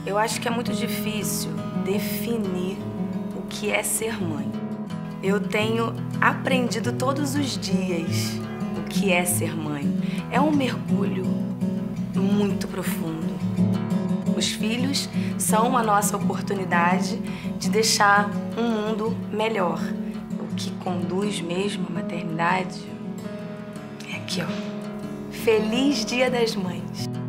Eu acho que é muito difícil definir o que é ser mãe. Eu tenho aprendido todos os dias o que é ser mãe. É um mergulho muito profundo. Os filhos são a nossa oportunidade de deixar um mundo melhor. O que conduz mesmo à maternidade é aqui, ó. Feliz Dia das Mães!